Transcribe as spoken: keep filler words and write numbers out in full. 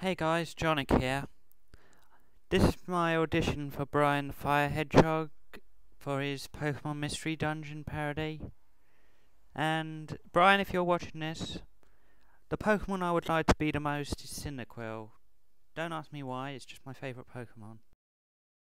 Hey guys, Jonic here. This is my audition for Brian the Fire Hedgehog for his Pokemon Mystery Dungeon parody. And Brian, if you're watching this, the Pokemon I would like to be the most is Cyndaquil. Don't ask me why, it's just my favourite Pokemon.